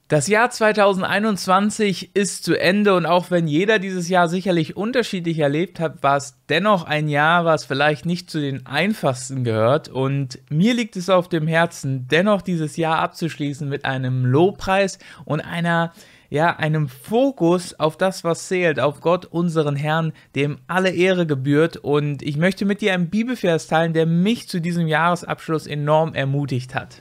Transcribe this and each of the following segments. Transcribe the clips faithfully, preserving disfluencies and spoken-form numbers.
Das Jahr zweitausendeinundzwanzig ist zu Ende und auch wenn jeder dieses Jahr sicherlich unterschiedlich erlebt hat, war es dennoch ein Jahr, was vielleicht nicht zu den einfachsten gehört, und mir liegt es auf dem Herzen, dennoch dieses Jahr abzuschließen mit einem Lobpreis und einer, ja, einem Fokus auf das, was zählt, auf Gott, unseren Herrn, dem alle Ehre gebührt, und ich möchte mit dir einen Bibelvers teilen, der mich zu diesem Jahresabschluss enorm ermutigt hat.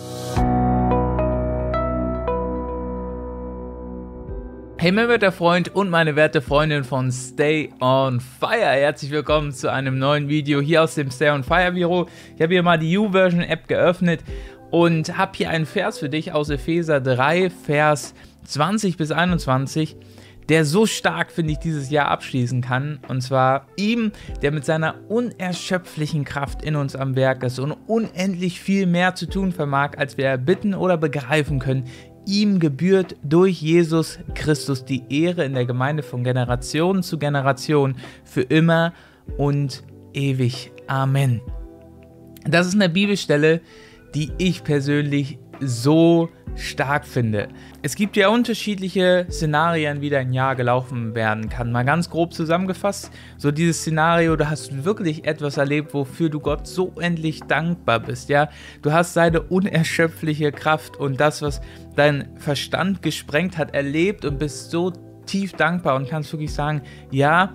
Hey mein werter Freund und meine werte Freundin von Stay on Fire, herzlich willkommen zu einem neuen Video hier aus dem Stay on Fire Büro. Ich habe hier mal die YouVersion App geöffnet und habe hier einen Vers für dich aus Epheser drei, Vers zwanzig bis einundzwanzig, der so stark, finde ich, dieses Jahr abschließen kann. Und zwar ihm, der mit seiner unerschöpflichen Kraft in uns am Werk ist und unendlich viel mehr zu tun vermag, als wir erbitten oder begreifen können. Ihm gebührt durch Jesus Christus die Ehre in der Gemeinde von Generation zu Generation für immer und ewig. Amen. Das ist eine Bibelstelle, die ich persönlich so stark finde. Es gibt ja unterschiedliche Szenarien, wie dein Jahr gelaufen werden kann. Mal ganz grob zusammengefasst, so dieses Szenario, du hast wirklich etwas erlebt, wofür du Gott so endlich dankbar bist, ja. Du hast seine unerschöpfliche Kraft und das, was dein Verstand gesprengt hat, erlebt und bist so tief dankbar und kannst wirklich sagen, ja,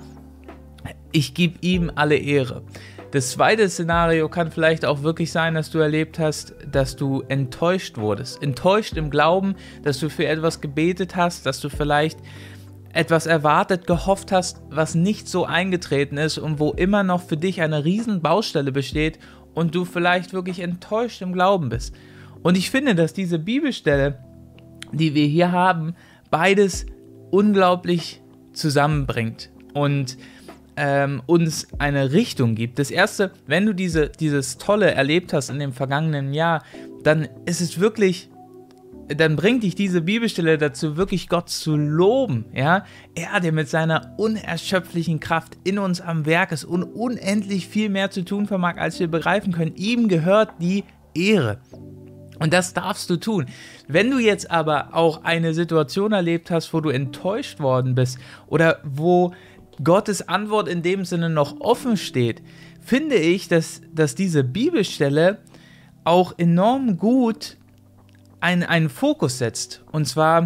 ich gebe ihm alle Ehre. Das zweite Szenario kann vielleicht auch wirklich sein, dass du erlebt hast, dass du enttäuscht wurdest. Enttäuscht im Glauben, dass du für etwas gebetet hast, dass du vielleicht etwas erwartet, gehofft hast, was nicht so eingetreten ist und wo immer noch für dich eine riesen Baustelle besteht und du vielleicht wirklich enttäuscht im Glauben bist. Und ich finde, dass diese Bibelstelle, die wir hier haben, beides unglaublich zusammenbringt und Ähm, uns eine Richtung gibt. Das erste, wenn du diese, dieses Tolle erlebt hast in dem vergangenen Jahr, dann ist es wirklich, dann bringt dich diese Bibelstelle dazu, wirklich Gott zu loben, ja, er, der mit seiner unerschöpflichen Kraft in uns am Werk ist und unendlich viel mehr zu tun vermag, als wir begreifen können, ihm gehört die Ehre. Und das darfst du tun. Wenn du jetzt aber auch eine Situation erlebt hast, wo du enttäuscht worden bist oder wo Gottes Antwort in dem Sinne noch offen steht, finde ich, dass, dass diese Bibelstelle auch enorm gut einen, einen Fokus setzt. Und zwar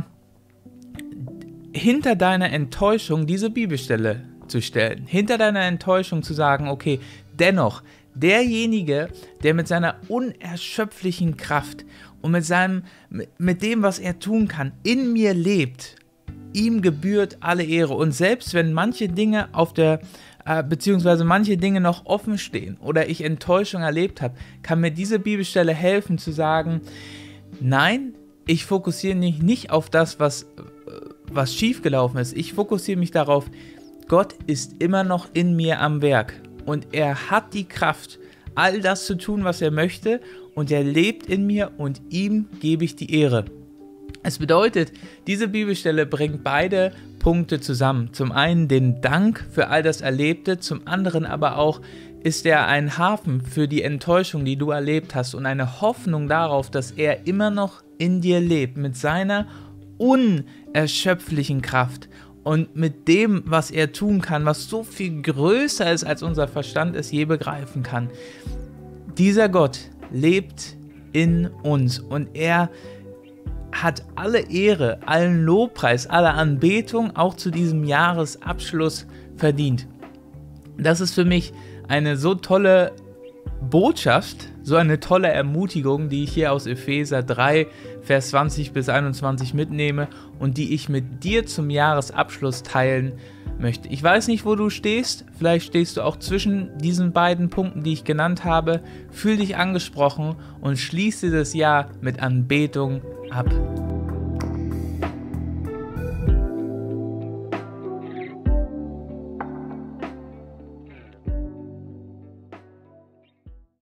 hinter deiner Enttäuschung diese Bibelstelle zu stellen. Hinter deiner Enttäuschung zu sagen, okay, dennoch, derjenige, der mit seiner unerschöpflichen Kraft und mit, seinem, mit dem, was er tun kann, in mir lebt, ihm gebührt alle Ehre. Und selbst wenn manche Dinge auf der, äh, beziehungsweise manche Dinge noch offen stehen oder ich Enttäuschung erlebt habe, kann mir diese Bibelstelle helfen zu sagen, nein, ich fokussiere mich nicht auf das, was, was schiefgelaufen ist. Ich fokussiere mich darauf, Gott ist immer noch in mir am Werk und er hat die Kraft, all das zu tun, was er möchte, und er lebt in mir und ihm gebe ich die Ehre. Es bedeutet, diese Bibelstelle bringt beide Punkte zusammen. Zum einen den Dank für all das Erlebte, zum anderen aber auch ist er ein Hafen für die Enttäuschung, die du erlebt hast, und eine Hoffnung darauf, dass er immer noch in dir lebt, mit seiner unerschöpflichen Kraft und mit dem, was er tun kann, was so viel größer ist, als unser Verstand es je begreifen kann. Dieser Gott lebt in uns und er hat alle Ehre, allen Lobpreis, alle Anbetung auch zu diesem Jahresabschluss verdient. Das ist für mich eine so tolle Botschaft, so eine tolle Ermutigung, die ich hier aus Epheser drei, Vers zwanzig bis einundzwanzig mitnehme und die ich mit dir zum Jahresabschluss teilen möchte. Ich weiß nicht, wo du stehst, vielleicht stehst du auch zwischen diesen beiden Punkten, die ich genannt habe. Fühl dich angesprochen und schließe das Jahr mit Anbetung ab.